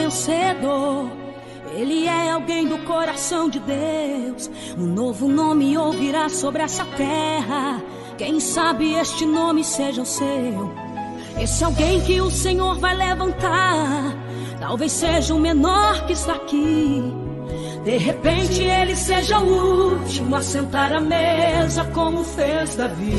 vencedor. Ele é alguém do coração de Deus. Um novo nome ouvirá sobre essa terra. Quem sabe este nome seja o seu. Esse alguém que o Senhor vai levantar. Talvez seja o menor que está aqui. De repente ele seja o último a sentar à mesa, como fez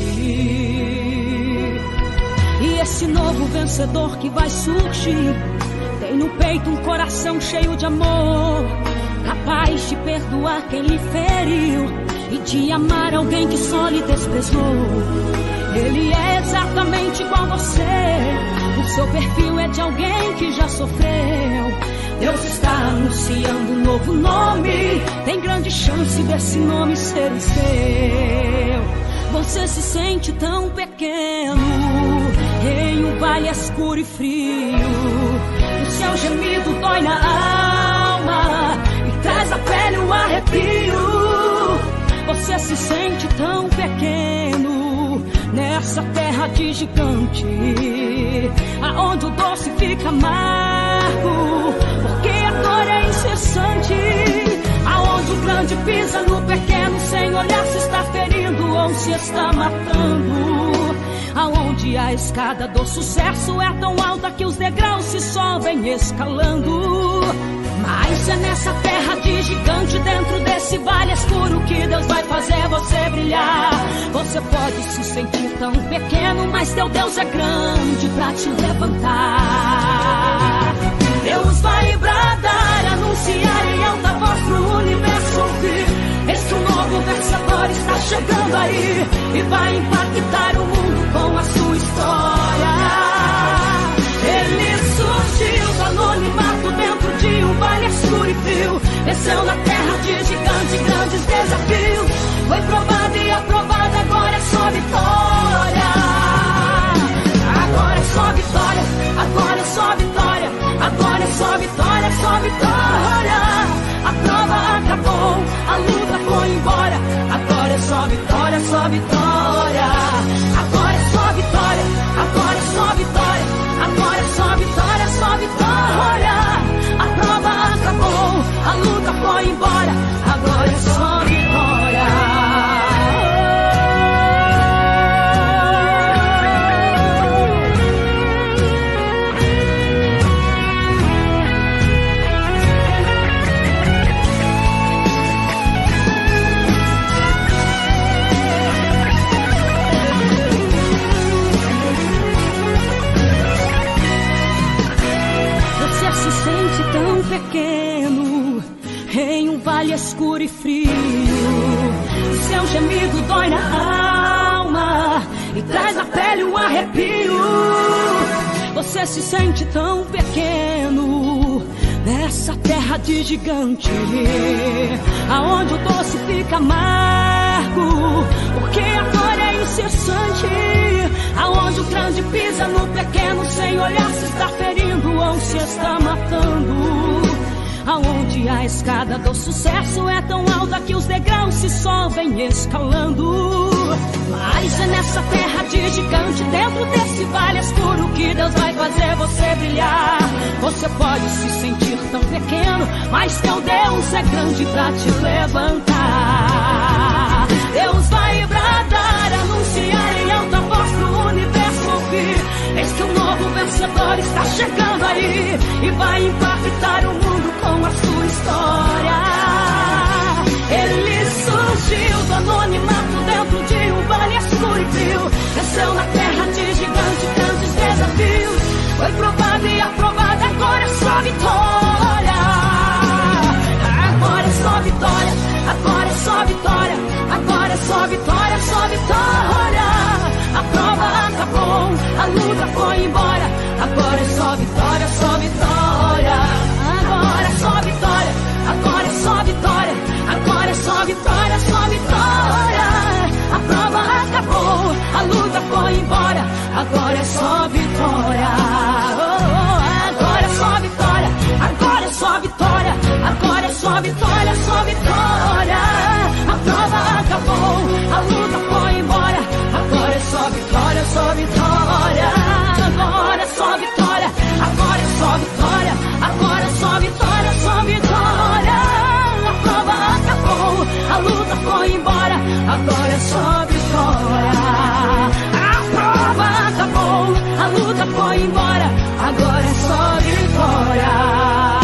Davi. E esse novo vencedor que vai surgir tem no peito um coração cheio de amor, capaz de perdoar quem lhe feriu e de amar alguém que só lhe desprezou. Ele é exatamente igual a você. O seu perfil é de alguém que já sofreu. Deus está anunciando um novo nome. Tem grande chance desse nome ser o seu. Você se sente tão pequeno em um vale escuro e frio. O seu gemido dói na alma e traz à pele um arrepio. Você se sente tão pequeno nessa terra de gigante, aonde o doce fica amargo, porque a dor é incessante. Aonde o grande pisa no pequeno, sem olhar se está ferindo ou se está matando. Aonde a escada do sucesso é tão alta que os degraus se sobem escalando. Mas é nessa terra de gigante, dentro desse vale escuro, que Deus vai fazer você brilhar. Você pode se sentir tão pequeno, mas teu Deus é grande pra te levantar. Deus vai bradar, anunciar em alta voz pro universo ouvir. Este novo vencedor está chegando aí e vai impactar o mundo com a sua história. Ele surgiu do anonimato dentro de um vale escuro e frio. Desceu na terra de gigante, grandes desafios. Foi provado e aprovado, agora é só vitória. Agora é só vitória, agora é só vitória. Agora é só vitória, só vitória. A prova acabou, a luta foi embora. Agora é só vitória, só vitória. Agora é só vitória, agora é só vitória. Agora é só vitória, só vitória. A prova acabou, a luta foi embora. Agora é só vitória. Se sente tão pequeno em um vale escuro e frio. Seu gemido dói na alma e traz na pele um arrepio. Você se sente tão pequeno nessa terra de gigante, aonde o doce fica amargo, porque a dor é incessante. Aonde o grande pisa no pequeno, sem olhar se está ferindo ou se está matando. Aonde a escada do sucesso é tão alta que os degraus se sobem escalando. Mas é nessa terra de gigante, dentro desse vale escuro, que Deus vai fazer você brilhar. Você pode se sentir tão pequeno, mas teu Deus é grande pra te levantar. Deus vai bradar, anunciar em alta voz pro universo ouvir. Eis que um novo vencedor está chegando aí e vai impactar o mundo com a sua história. Ele surgiu do anonimato dentro de um vale escuro e frio. Desceu na terra de gigante, grandes desafios. Foi provado e aprovado, agora é só vitória. Agora é só vitória, agora é só vitória. Agora é só vitória, só vitória. A prova acabou, a luta foi embora. Agora é só vitória, só vitória. Agora é só vitória, agora é só vitória. Agora é só vitória, só vitória. A prova acabou, a luta foi embora. foi embora, agora é só vitória. A prova acabou, a luta foi embora, agora é só vitória.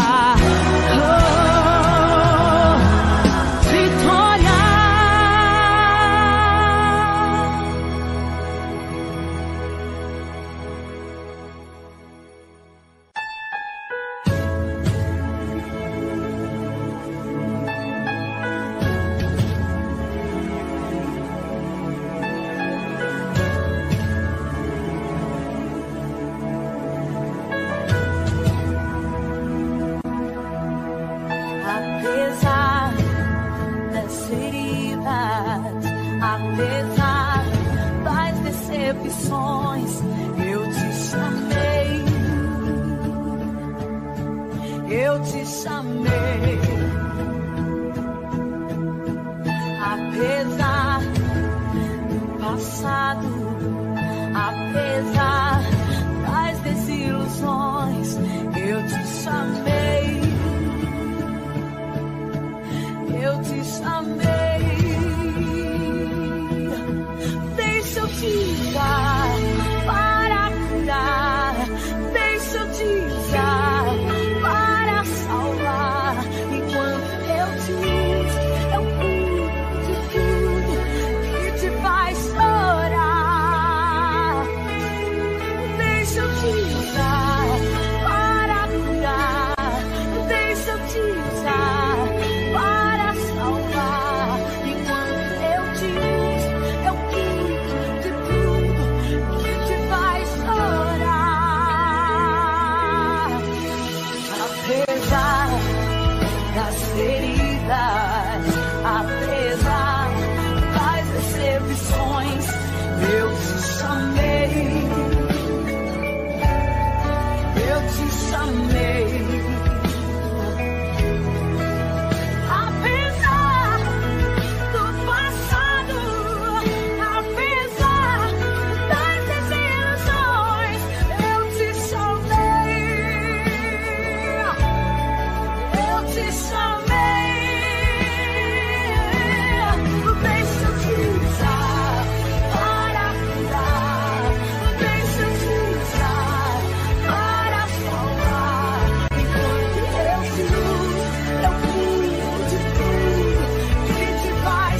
Apesar das decepções, eu te chamei, eu te chamei. Apesar do passado, apesar das desilusões, eu te chamei, eu te chamei. Deixa eu te usar para curar, deixa eu te usar para salvar. Enquanto eu te uso, eu cuido de tudo que te faz chorar. Deixa eu te usar para curar, deixa eu te usar para salvar. Enquanto eu te uso, eu cuido de tudo que te faz chorar. Apesar das feridas, apesar das decepções, eu te chamei, eu te chamei. Apesar do passado, apesar das desilusões, eu te chamei, eu te chamei. Deixa eu te usar para curar, deixa eu te usar para salvar. Enquanto eu te uso, eu cuido de tudo que te faz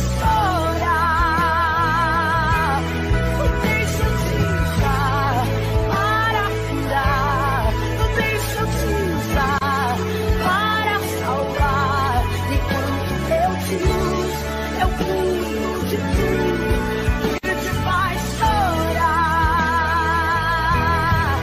chorar. Deixa eu te usar para curar, deixa eu te usar para salvar. Enquanto eu te uso, eu cuido de tudo que te faz chorar.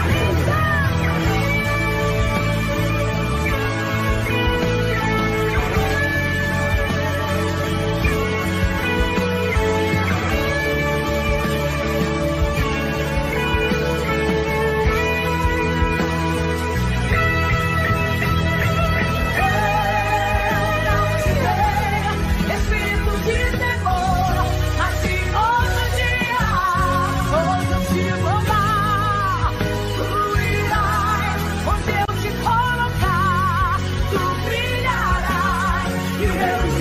Espírito de temor, assim outro dia, onde te roubar, tu irás, onde eu te colocar, tu brilharás, e eu te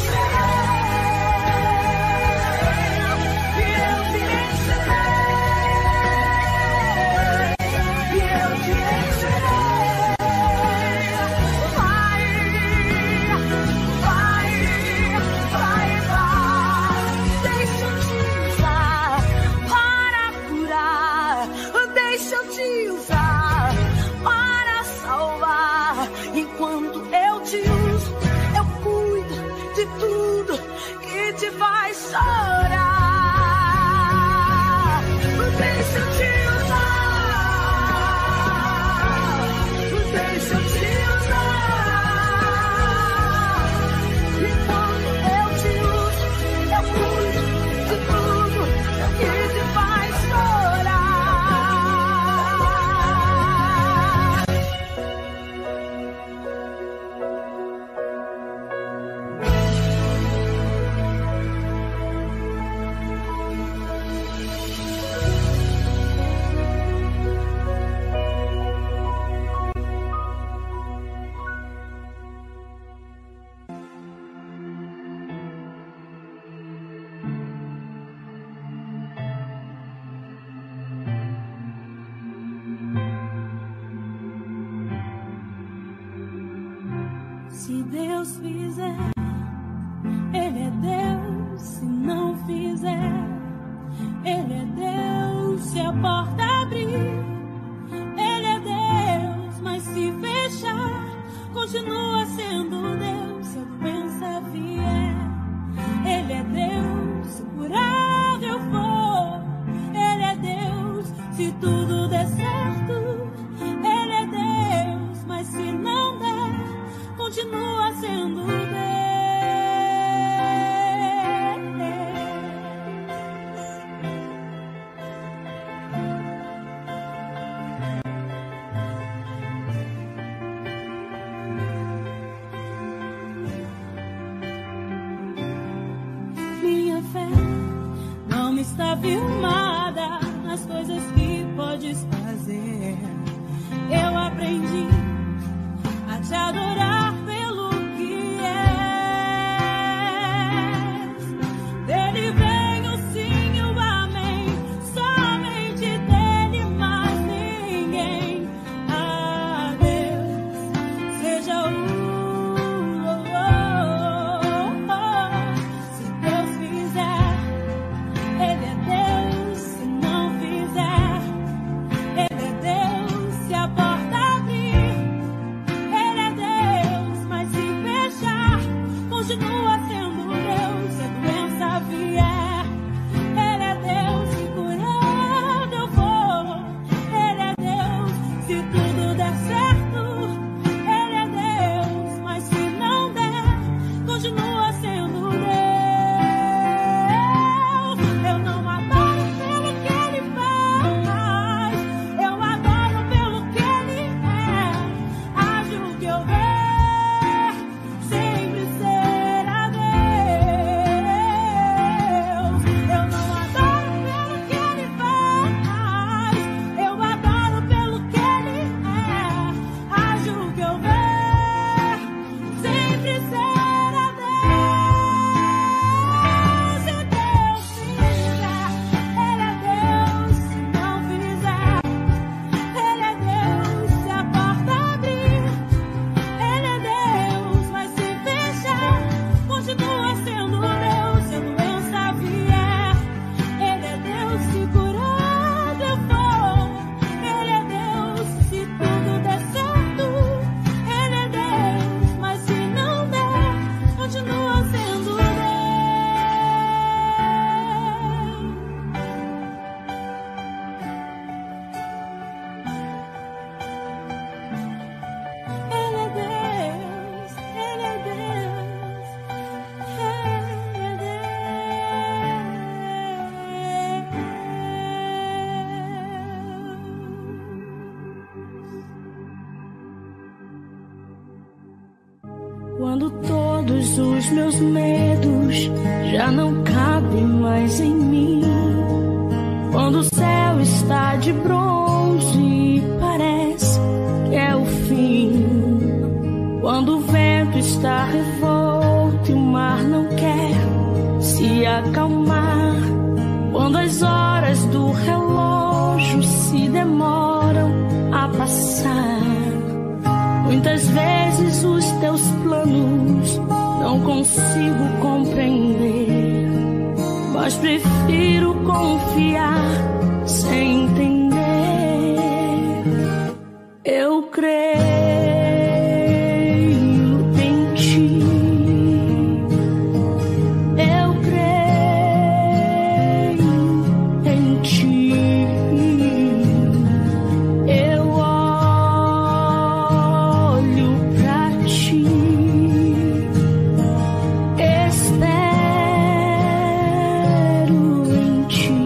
encherei, e eu te encherei, e eu te encherei. Vai, deixa eu te usar para curar, deixa eu te usar para salvar. Enquanto eu te uso, eu cuido de tudo que te faz chorar. Deixa eu te usar, deixa eu te usar. Enquanto eu te uso, eu cuido de tudo que te faz chorar. Deus fizer, Ele é Deus. Se não fizer, Ele é Deus. Se a porta abrir, Ele é Deus. Mas se fechar, continua sendo Deus. Se a doença vier, Ele é Deus. Se curado eu for, Ele é Deus. Se tudo der certo, Ele é Deus. Mas se não der, continua sendo Deus. Minha fé não está firmada nas coisas que podes fazer. Eu aprendi a te adorar pelo que és. Dele vem o sim e o amém, somente dele, mais ninguém. A Deus seja o se Deus fizer, Ele é Deus. Se não fizer, Ele é Deus. Se a porta abrir, Ele é Deus. Mas se fechar, continua sendo Deus. Se a doença vier, Ele é Deus. Se curado eu for, Ele é Deus. Se tudo der certo, Ele é Deus. Mas se não der, continua sendo Deus. Eu não adoro pelo que Ele faz, eu adoro pelo que Ele é. Haja o que eu ver, sempre será Deus. Eu não adoro pelo que Ele faz, eu adoro pelo que Ele é. Haja o que eu ver, sempre será Deus. Se Deus fizer, Ele é Deus. Se não fizer, Ele é Deus. Se a porta abrir, Ele é Deus. Mas se fechar, continua sendo Deus. Se a doença vier, Ele é Deus. Se curado eu for, Ele é Deus. Se tudo der certo, Ele é Deus. Mas se não der, continua sendo Deus. Ele é Deus, Ele é Deus, Ele é Deus. Quando todos os meus medos já não cabem mais em mim, quando o céu está de bronze e parece que é o fim, quando o vento está revolto e o mar não quer se acalmar, quando as horas do relógio se demoram a passar, muitas vezes os teus planos não consigo compreender, mas prefiro confiar sem entender. Eu creio em ti. Eu creio em ti. Eu olho pra ti. Espero em ti.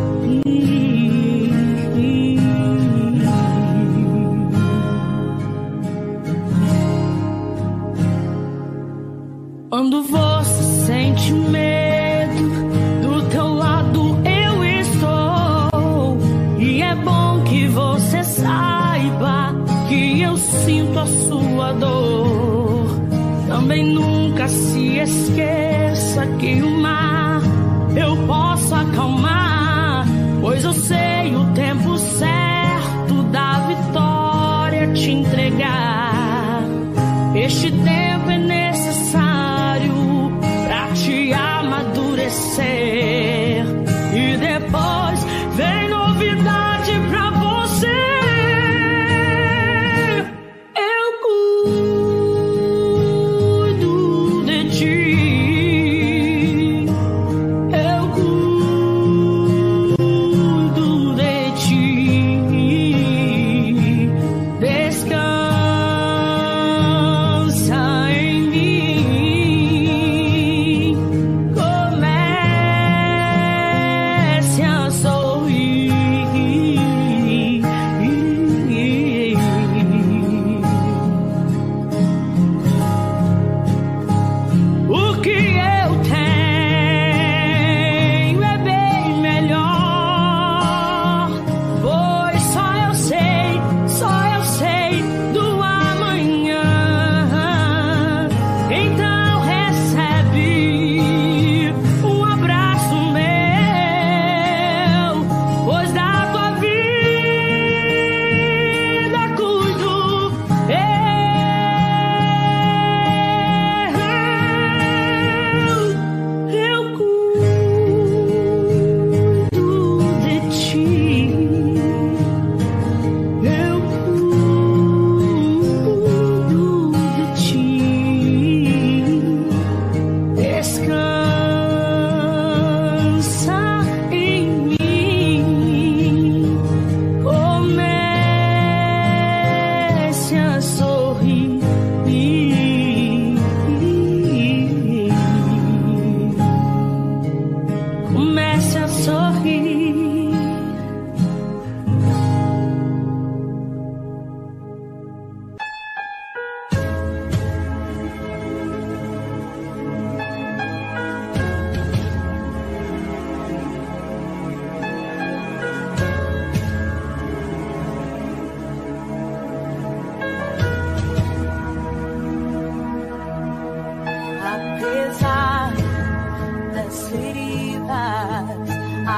Quando você sente medo, do teu lado eu estou. E é bom que você saiba que eu sinto a sua dor. Também nunca se esqueça que o mar eu posso acalmar, pois eu sei o tempo certo da vitória te entregar. Este tempo é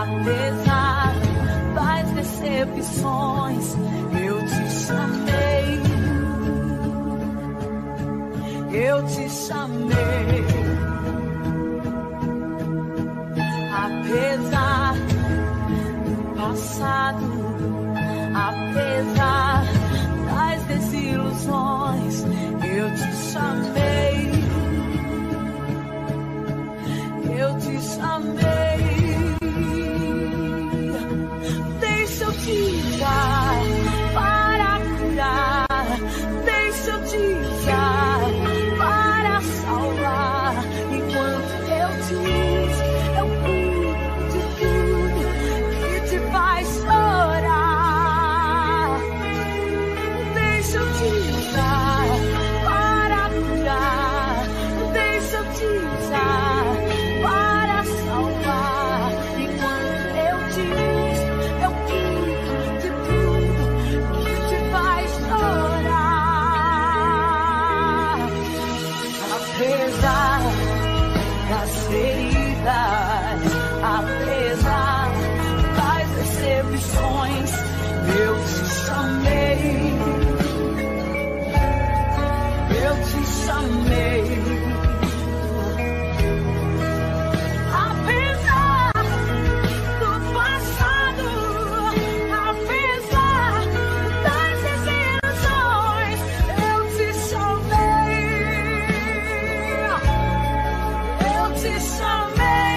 apesar das decepções, eu te chamei, eu te chamei. Apesar do passado, apesar das desilusões, eu te chamei, eu te chamei. Deixa eu te usar para curar, deixa eu te usar para salvar. Enquanto eu te uso, eu cuido de tudo que te faz chorar. Deixa eu te usar para curar, deixa eu te usar para salvar. Enquanto eu te uso, eu cuido de tudo que te faz chorar. Apesar das feridas, apesar das decepções, eu te chamei, eu te chamei. Apesar do passado, apesar das desilusões, eu te chamei, eu te chamei.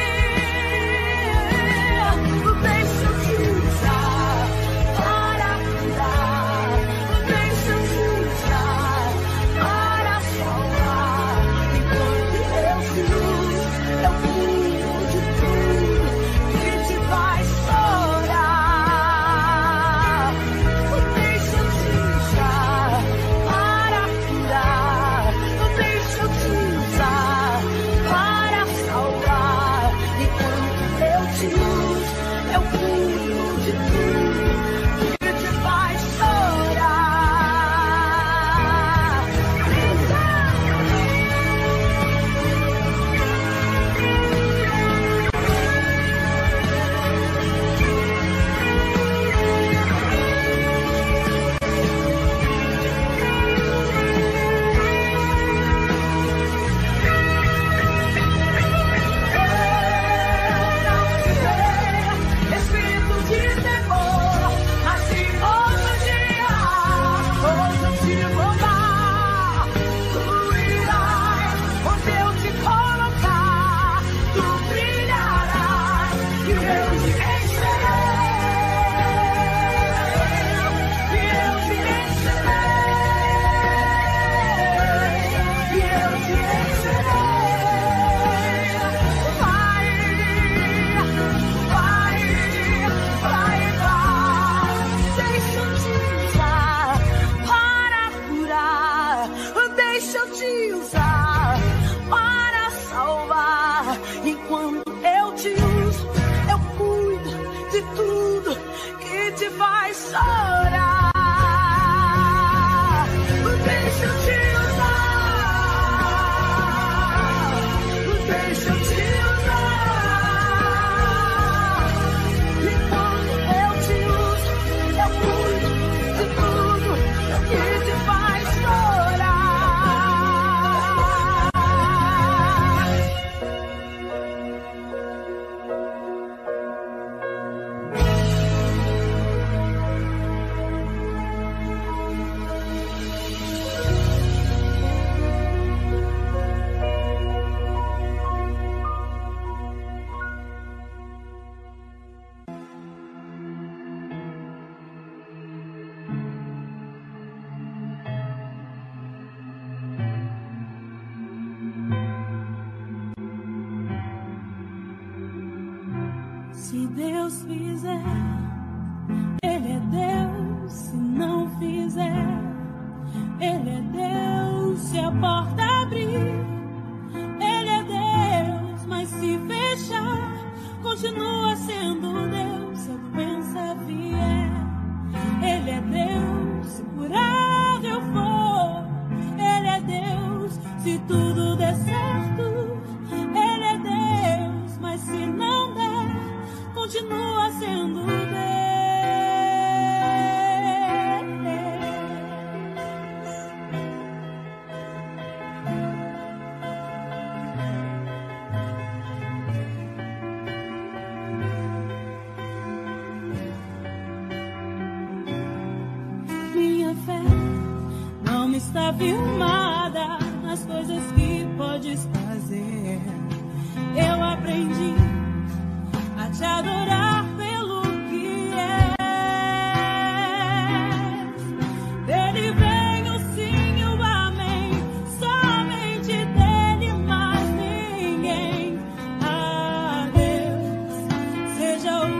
Deixa eu te usar para curar, deixa eu te usar para salvar. Enquanto eu te uso, eu cuido de tudo que te faz chorar. Deixa eu te usar para curar, deixa eu te usar para salvar. Enquanto eu te uso, eu cuido de tudo que te faz chorar. Espírito de temor, assim outro dia, ouso te louvar. Tu irás onde eu te colocar, tu brilharás e eu te encherei, e eu te encherei, e eu te encherei. Vai, vai, vai, vai. Deixa eu te usar para curar, deixa eu te usar para salvar. Enquanto eu te uso, eu cuido de tudo que te faz chorar. Deixa eu te usar, deixa eu te usar. Enquanto eu te uso, eu cuido de tudo que te faz chorar. Se Deus fizer, Ele é Deus. Se não fizer, Ele é Deus. Se a porta abrir, Ele é Deus. Mas se fechar, continua sendo Deus. Se a doença vier, Ele é Deus. Se curar eu for, Ele é Deus. Se tudo der certo, Ele é Deus. Mas se não der, está firmada nas coisas que podes fazer. Eu aprendi a te adorar pelo que és. Dele vem o sim e o amém, somente dele, mais ninguém. A Deus seja o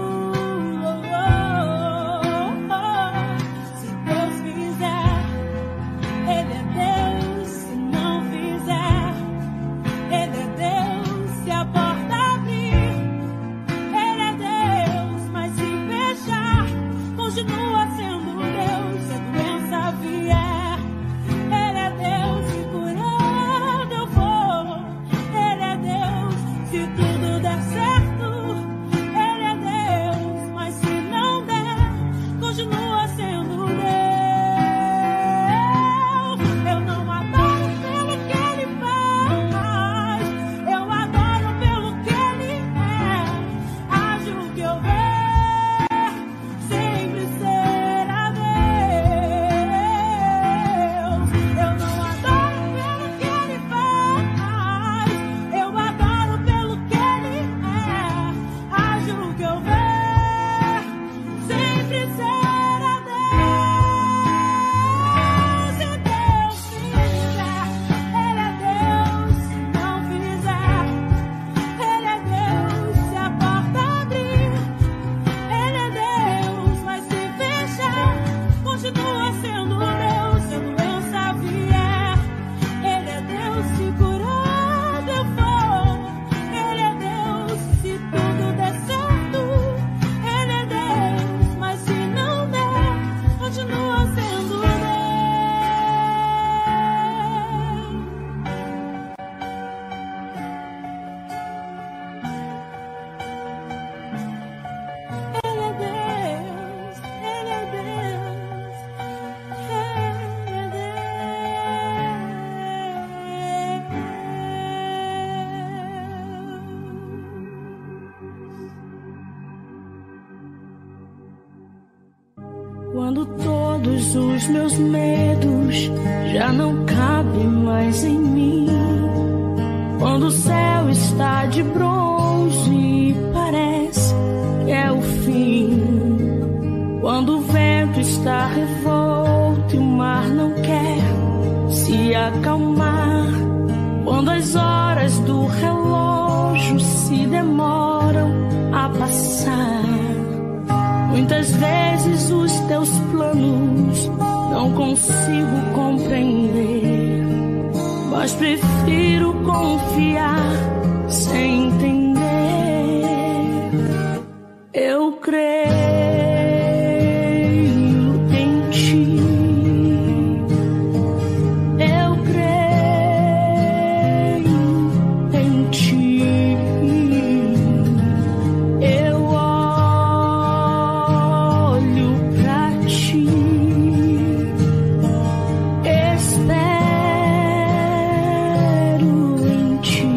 se Deus fizer, Ele é Deus. Se não fizer, Ele é Deus. Se a porta abrir, Ele é Deus. Mas se fechar, continua sendo Deus. Se a doença vier, Ele é Deus. Se curando eu for, Ele é Deus. Se tudo der certo, Ele é Deus. Mas se não der, continua sendo Deus. Eu não adoro pelo que Ele faz, eu adoro pelo que Ele é. Acho que eu ver, sempre será Deus. Eu não adoro pelo que Ele faz, eu adoro pelo que Ele é. Acho que eu ver, sempre será Deus. Se Deus fizer, Ele é Deus. Se não fizer, Ele é Deus. Se a porta abrir, Ele é Deus. Mas se fechar, continua sendo Deus. Se a doença vier, Ele é Deus. Se curado eu for, Ele é Deus. Se tudo der certo, Ele é Deus. Mas se não der, continua sendo Deus. Ele é Deus, Ele é Deus, Ele é Deus. Quando todos os meus medos já não cabem mais em mim, quando o céu está de bronze e parece que é o fim, quando o vento está revolto e o mar não quer se acalmar, quando as horas do relógio se demoram a passar, muitas vezes os teus planos não consigo compreender, mas prefiro confiar sem entender. Eu creio em ti, eu creio em ti, eu olho pra ti, espero em ti.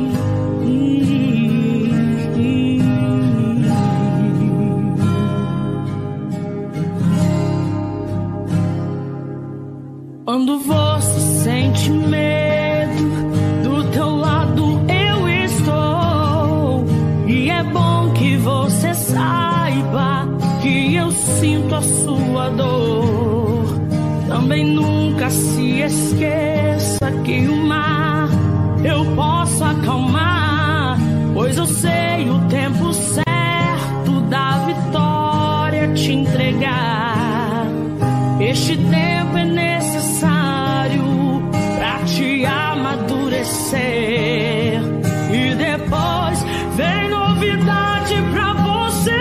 Quando você sente medo, do teu lado eu estou. E é bom que você saiba que eu sinto a sua dor. Também nunca se esqueça que o mar eu posso acalmar, pois eu sei o tempo certo da vitória te entregar. Este tempo é necessário pra te amadurecer, e depois vem novidade pra você.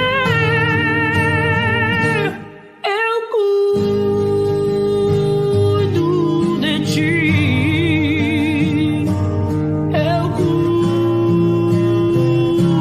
Eu cuido de ti, eu cuido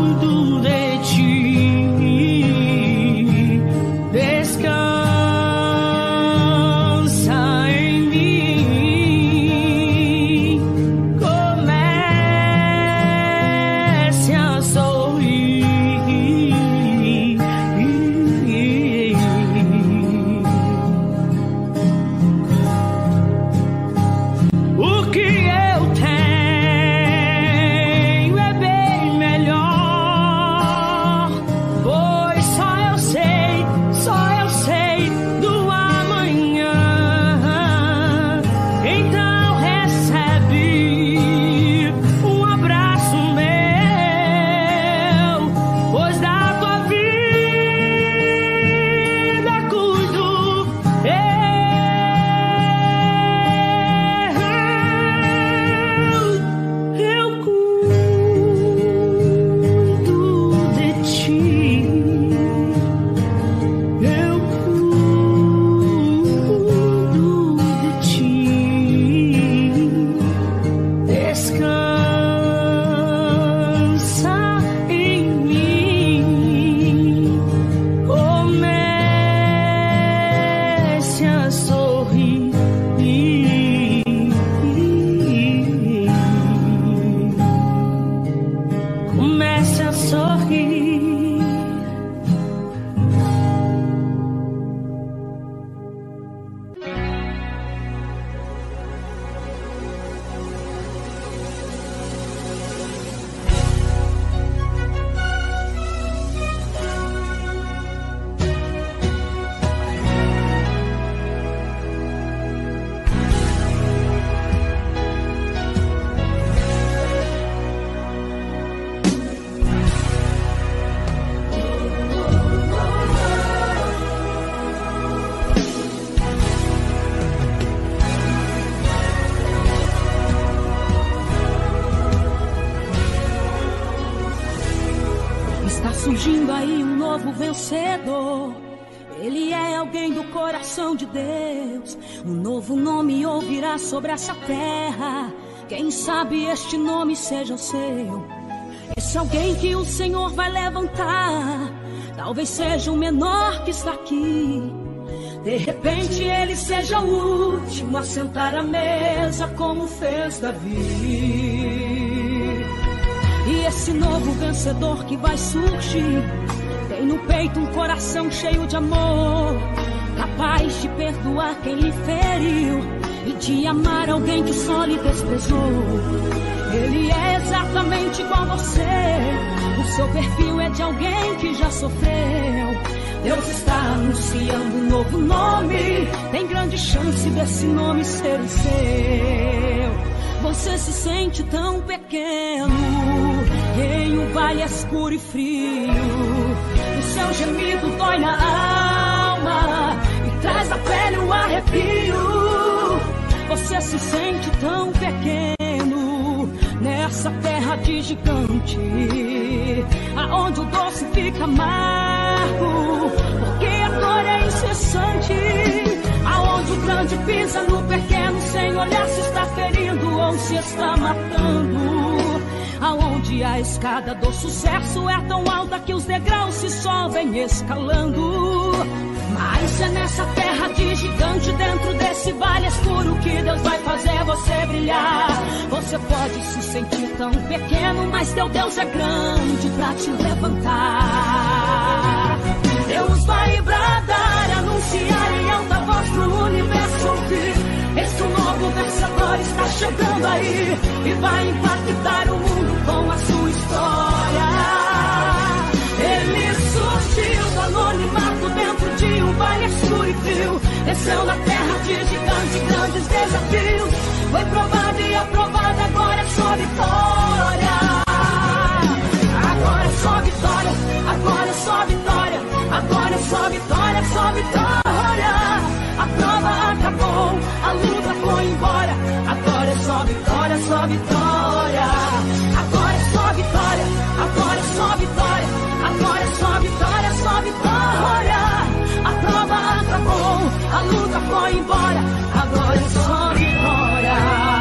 comece a sorrir. Surgindo aí um novo vencedor. Ele é alguém do coração de Deus. Um novo nome ouvirá sobre essa terra. Quem sabe este nome seja o seu. Esse alguém que o Senhor vai levantar. Talvez seja o menor que está aqui. De repente ele seja o último a sentar à mesa, como fez Davi. E esse novo vencedor que vai surgir tem no peito um coração cheio de amor, capaz de perdoar quem lhe feriu e de amar alguém que só lhe desprezou. Ele é exatamente igual a você. O seu perfil é de alguém que já sofreu. Deus está anunciando um novo nome. Tem grande chance desse nome ser o seu. Você se sente tão pequeno em um vale escuro e frio. O seu gemido dói na alma e traz na pele um arrepio. Você se sente tão pequeno nessa terra de gigante, aonde o doce fica amargo, porque a dor é incessante. Aonde o grande pisa no pequeno, sem olhar se está ferindo ou se está matando. Aonde a escada do sucesso é tão alta que os degraus se sobem escalando. Mas é nessa terra de gigante, dentro desse vale escuro, que Deus vai fazer você brilhar. Você pode se sentir tão pequeno, mas teu Deus é grande pra te levantar. Deus vai bradar, anunciar em alta voz pro universo ouvir. Esse novo vencedor está chegando aí e vai impactar o mundo com a sua história. Ele surgiu do anonimato dentro de um vale escuro e frio. Desceu na terra de gigante, grandes desafios. Foi provado e aprovado, agora é só vitória. Agora é só vitória, agora é só vitória. Agora é só vitória, só vitória. A prova acabou, a luta foi embora. Agora é só vitória, só vitória. Agora é só vitória, agora é só vitória. Agora é só vitória, só vitória. A prova acabou, a luta foi embora. Agora é só vitória.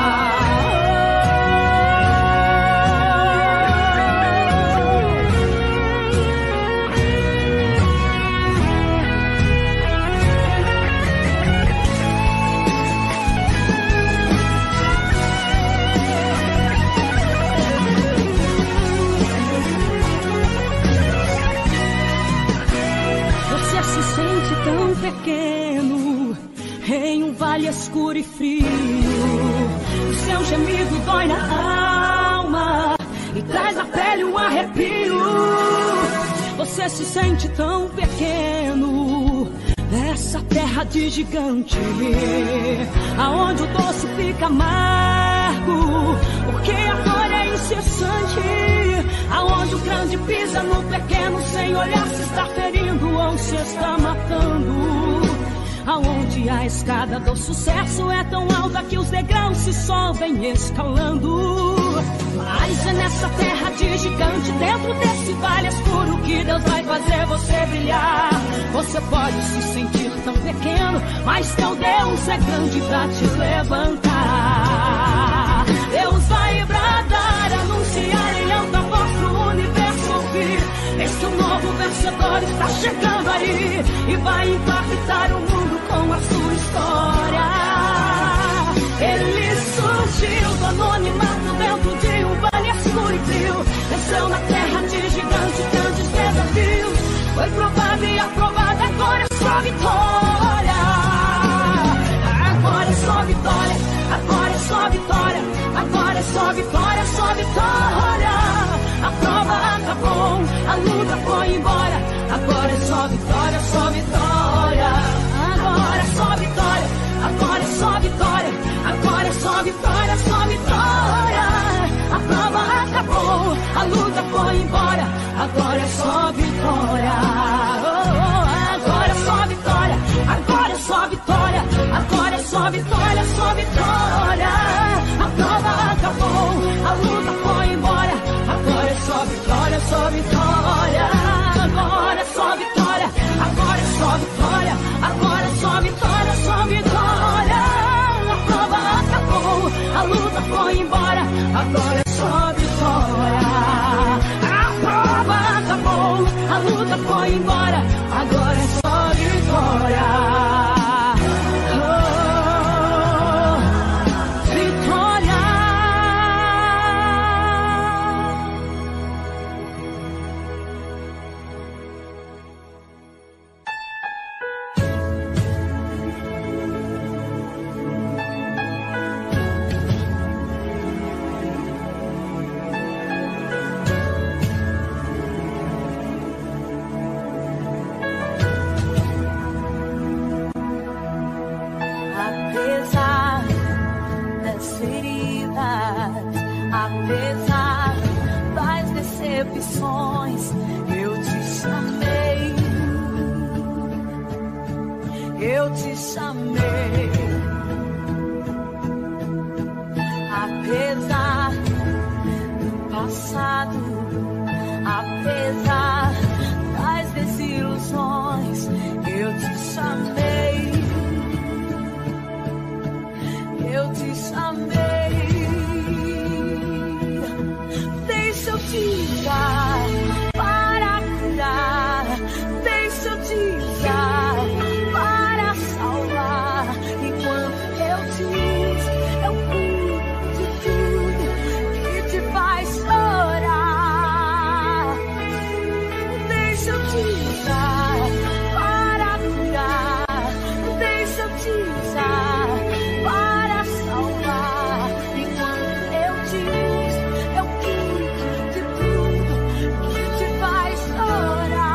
Tão pequeno em um vale escuro e frio. O seu gemido dói na alma e traz na pele um arrepio. Você se sente tão pequeno nessa terra de gigante, aonde o doce fica amargo, porque a dor é incessante. Aonde o grande pisa no pequeno, sem olhar se está ferindo ou se está matando. Aonde a escada do sucesso é tão alta que os degraus se sobem escalando. Mas é nessa terra de gigante, dentro desse vale escuro, que Deus vai fazer você brilhar. Você pode se sentir tão pequeno, mas teu Deus é grande pra te levantar. Deus vai bradar, anunciar em alta voz pro universo ouvir. Esse novo vencedor está chegando aí e vai impactar o mundo com a sua história. Ele surgiu do anonimato dentro de um vale escuro e frio. Desceu na terra a luta foi embora, agora é só vitória. Agora é só vitória, agora é só vitória, agora é só vitória, só vitória. A prova acabou, a luta foi embora, agora é só vitória, só vitória. Agora é só vitória, agora é só vitória, agora é só vitória, só vitória. A prova acabou, a luta foi embora, agora é só vitória. A prova acabou, a luta foi embora, agora é só vitória. Apesar das decepções, eu te chamei, eu te chamei. Apesar do passado, apesar das desilusões, eu te chamei, eu te chamei. Deixa eu te usar para curar, deixa eu te usar para salvar. Enquanto eu te uso, eu cuido de tudo que te faz chorar. Deixa eu te usar para curar, deixa eu te usar para salvar. Enquanto eu te uso, eu cuido de tudo que te faz chorar.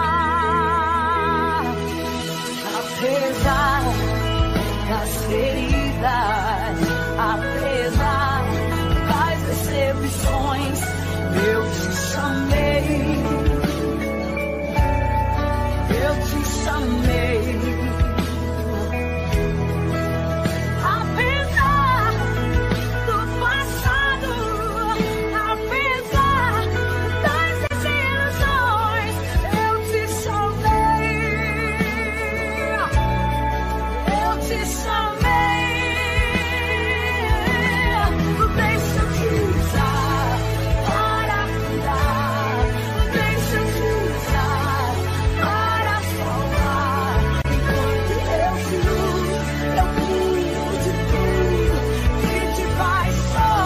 Apesar das feridas, apesar das decepções, eu te chamei, eu te chamei. Apesar do passado, apesar das desilusões, eu te chamei, eu te chamei. Deixa eu te usar para curar, deixa eu te usar para salvar. Enquanto eu te uso, eu cuido de tudo que te faz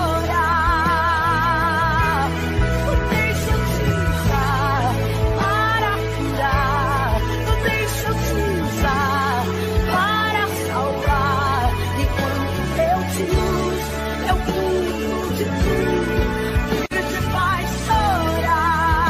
chorar. Deixa eu te usar para curar, deixa eu te usar para salvar. Enquanto eu te uso, eu cuido de tudo que te faz chorar.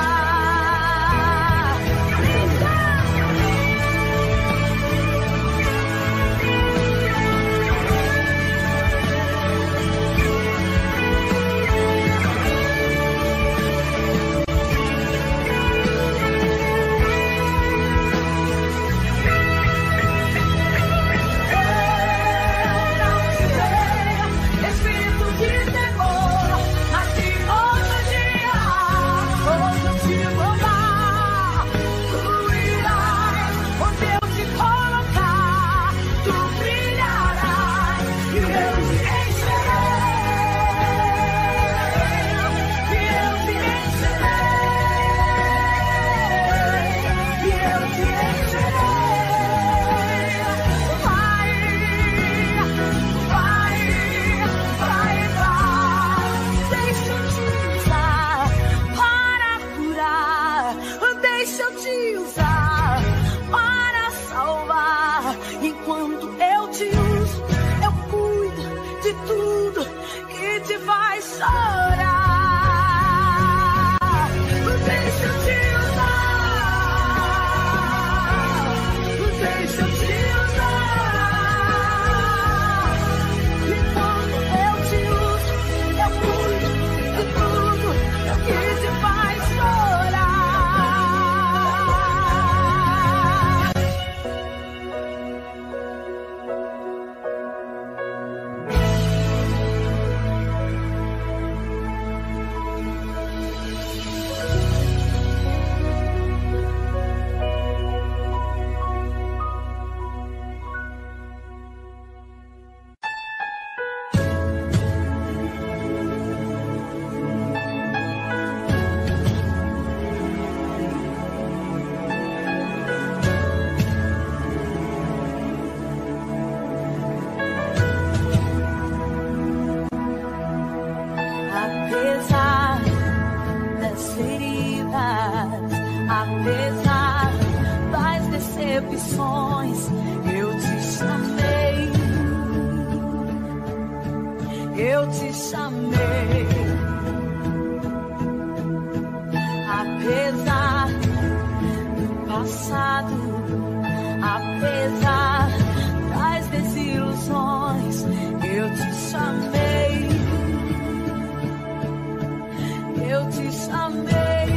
Espírito de temor, mas de outro dia, hoje eu te vou dar. Tu irás onde eu te colocar, tu brilharás e eu te encherei, e eu te encherei, e eu te encherei. Deixa eu te usar para curar, deixa eu te usar para salvar. Enquanto eu te uso, eu cuido de tudo que te faz chorar. Deixa eu te usar, deixa eu te usar. Enquanto eu te uso, eu cuido de tudo que Apesar das decepções, eu te chamei. Eu te chamei. Apesar do passado, apesar das desilusões, eu te chamei. Eu te chamei.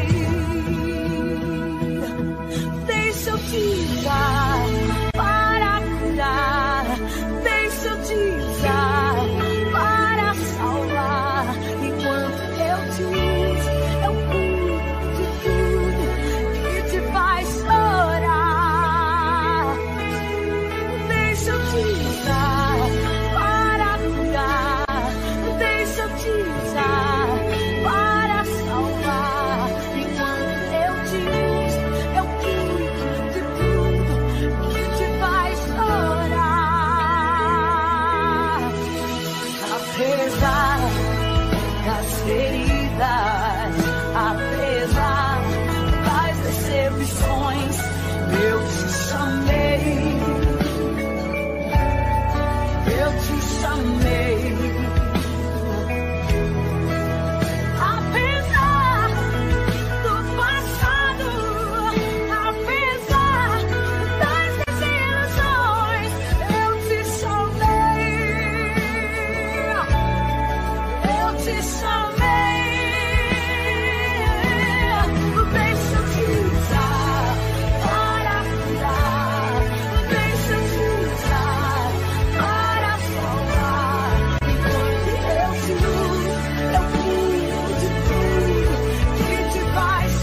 Deixa eu te usar para curar. Deixa eu te usar para salvar. Enquanto eu te uso, eu cuido de tudo que te faz chorar. Deixa eu te usar para curar. Deixa eu te usar para salvar. Enquanto eu te uso, eu cuido de tudo que te faz chorar. Apesar das feridas, apesar das decepções, eu te chamei. Eu te chamei. Apesar do passado, apesar das desilusões, eu te chamei. Eu te chamei. Deixa eu te usar para curar. Deixa eu te usar para salvar. Enquanto eu te uso, eu cuido de tudo que te faz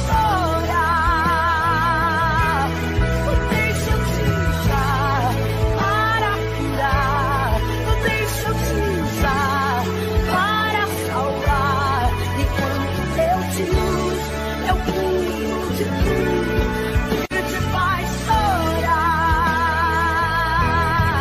chorar. Deixa eu te usar para curar. Deixa eu te usar para salvar. Enquanto eu te uso, eu cuido de tudo que te faz chorar.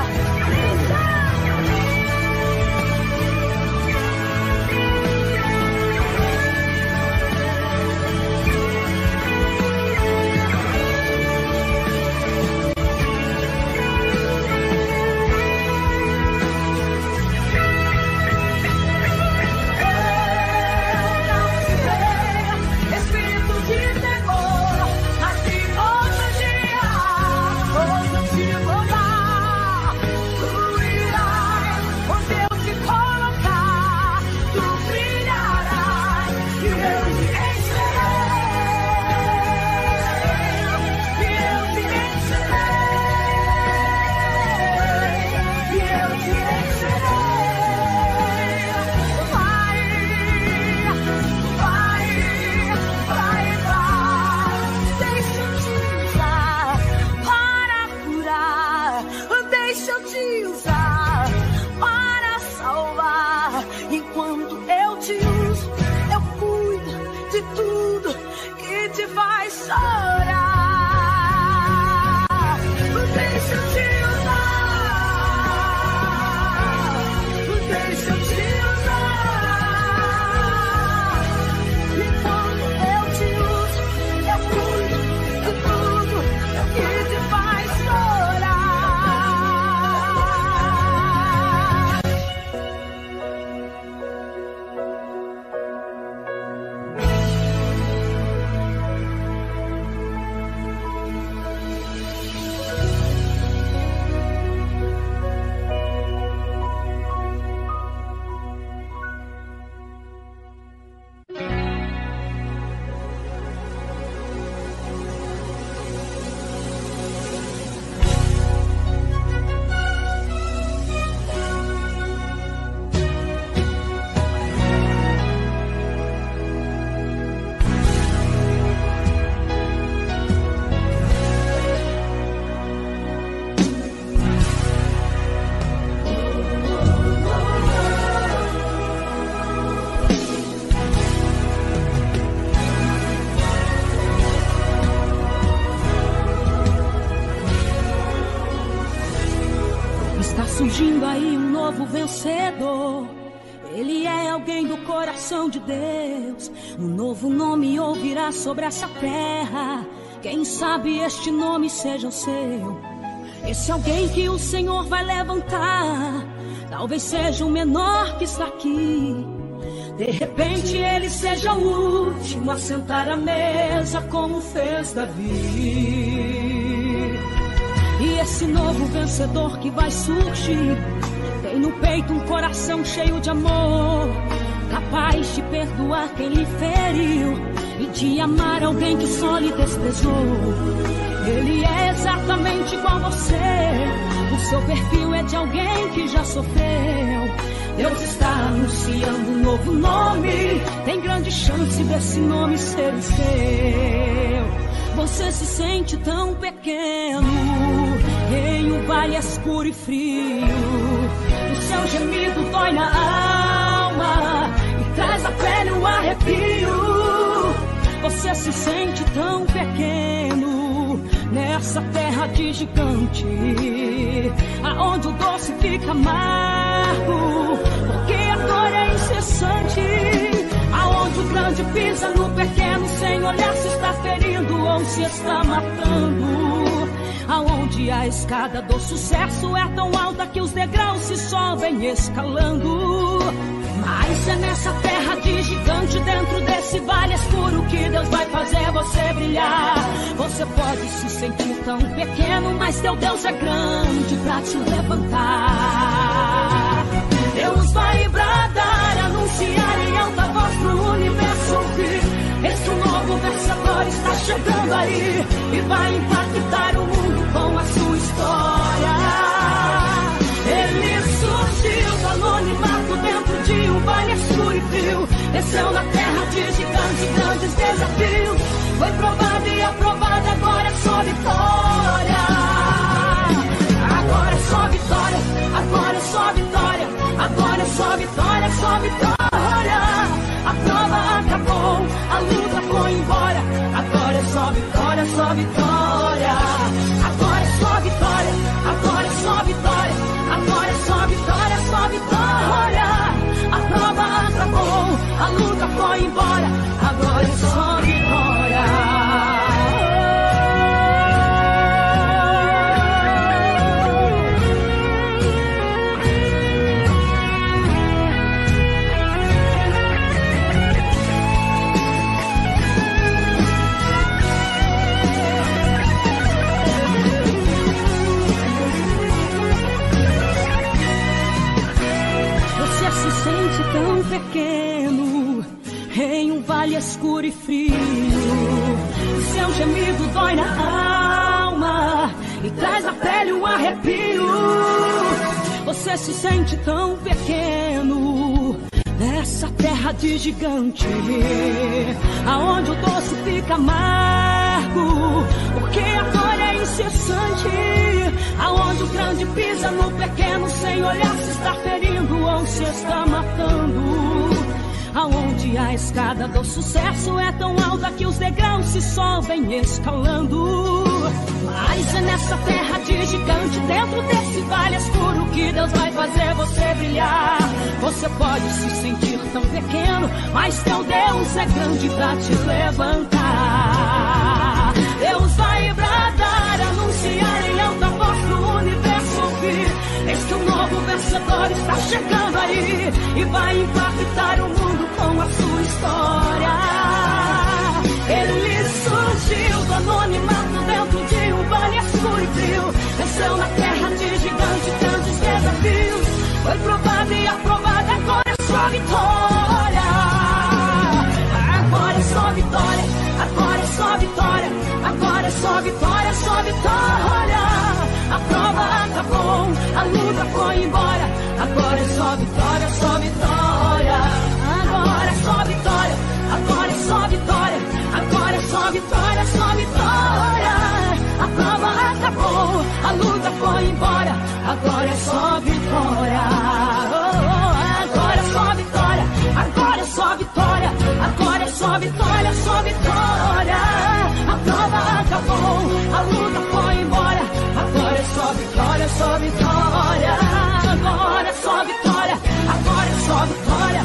Espírito de temor, assim outro dia, ouso te louvar. Tu irás onde eu te colocar, tu brilharás e eu te encherei. E eu te encherei. E eu te encherei. Vai, vai, vai, vai. Deixa eu te usar para curar. Deixa eu te usar para salvar. Enquanto eu te uso, eu cuido de tudo que te faz chorar. Deixa eu te usar. Deixa eu te usar. Enquanto eu te uso, eu cuido de tudo que te faz chorar. Surgindo aí um novo vencedor. Ele é alguém do coração de Deus. Um novo nome ouvirá sobre essa terra. Quem sabe este nome seja o seu. Esse alguém que o Senhor vai levantar, talvez seja o menor que está aqui. De repente ele seja o último a sentar à mesa, como fez Davi. E esse novo vencedor que vai surgir tem no peito um coração cheio de amor, capaz de perdoar quem lhe feriu e de amar alguém que só lhe desprezou. Ele é exatamente igual a você. O seu perfil é de alguém que já sofreu. Deus está anunciando um novo nome. Tem grande chance desse nome ser o seu. Você se sente tão pequeno em um vale escuro e frio. O seu gemido dói na alma e traz à pele um arrepio. Você se sente tão pequeno nessa terra de gigante, aonde o doce fica amargo, porque a dor é incessante. Aonde o grande pisa no pequeno, sem olhar se está ferindo ou se está matando. Aonde a escada do sucesso é tão alta que os degraus se sobem escalando. Mas é nessa terra de gigante, dentro desse vale escuro, que Deus vai fazer você brilhar. Você pode se sentir tão pequeno, mas teu Deus é grande pra te levantar. Deus vai bradar, anunciar em alta voz pro universo ouvir. Esse novo vencedor está chegando aí e vai impactar o mundo com a sua história. Ele surgiu do anonimato dentro de um vale escuro e frio. Desceu na terra de gigantes, grandes desafios. Foi provado e aprovado, agora é só vitória. Agora é só vitória, agora é só vitória. Agora é só vitória, só vitória. A prova acabou, a luta foi embora. Agora é só vitória, só vitória. Agora é só vitória, agora é só vitória. Agora é só vitória, só vitória. A prova acabou, a luta foi embora. Agora é só vitória. Sente tão pequeno em um vale escuro e frio. O seu gemido dói na alma e traz na pele um arrepio. Você se sente tão pequeno nessa terra de gigante, aonde o doce fica amargo, porque a dor é incessante. Aonde o grande pisa no pequeno, sem olhar se está ferindo ou se está matando. Aonde a escada do sucesso é tão alta que os degraus se sobem escalando. Mas é nessa terra de gigante, dentro desse vale escuro, que Deus vai fazer você brilhar. Você pode se sentir tão pequeno, mas teu Deus é grande pra te levantar. Deus vai bradar, anunciar em alta voz pro universo ouvir. Eis que um novo vencedor está chegando aí e vai impactar o mundo com a sua história. Ele surgiu do anonimato dentro de um vale escuro e frio. Desceu na terra de gigantes, grandes desafios. Foi provado e aprovado, agora é só vitória. Agora é só vitória, agora é só vitória. Agora é só vitória, só vitória. A prova acabou, a luta foi embora. Agora é só vitória, só vitória. Agora é só vitória, agora é só vitória. Agora é só vitória, só vitória. A prova acabou, a luta foi embora. Agora é só vitória. Agora é só vitória, agora é só vitória. Agora é só vitória, só vitória. A prova acabou, a luta foi embora. Agora é só vitória, só vitória. Agora é só vitória, agora é só vitória.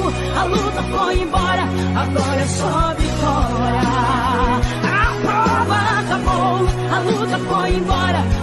a luta foi embora, agora é só vitória. A prova acabou, a luta foi embora,